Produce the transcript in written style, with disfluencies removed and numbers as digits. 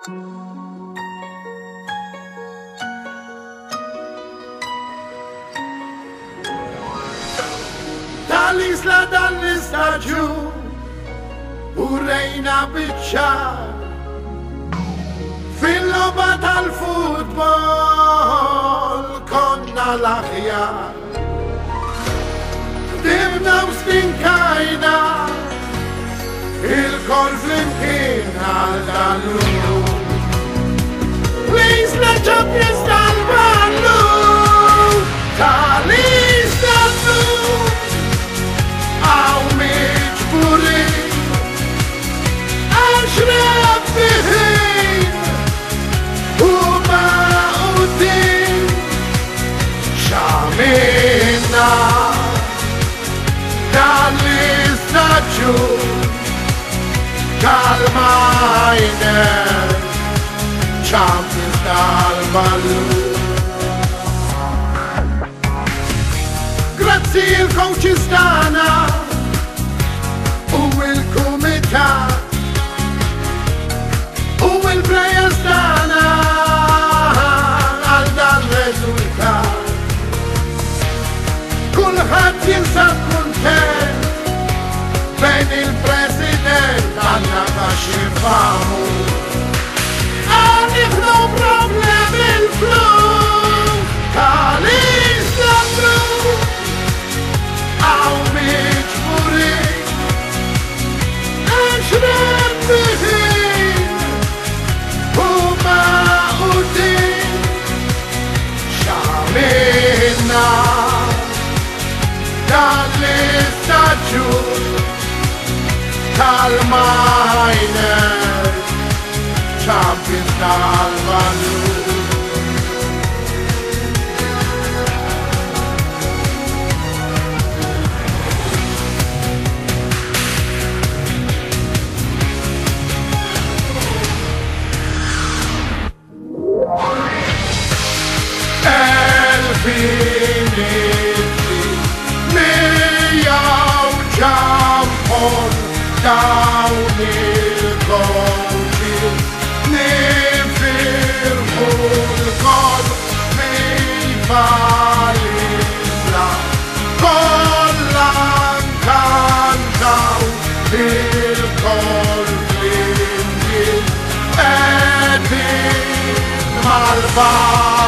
Dall'isla giù, urejna biċċar, fil-logħba tal-futbol konna l-aħjar. Dibna u stinkajna, il-kol flimkien għal dal-lum. L-isla Champions tal-ballu, tal-isla blu, għaw miġburi, għax rabbiħin, u ma' u din, xamina, dal-istaġġu, kalmajner, Champions tal-ballu. Grazzi il-coaches tagħna u il-kumitat u il-plejers tagħna għal dan riżultat. Kulħadd jinsab kuntent bejn il-President għandna bax jifhamu. Għandif no problem il-flum tal-isla blu. Għaw miġburi, għax rabbiħin, u ma' u din, xamilna, dal-istaġġu, tal-majner, Champions tal-ballu. Dawn il-coaches nifirħu l-kol fil-balisla kollha nkantaw il-kol flimkien qegħdin mal-balisla.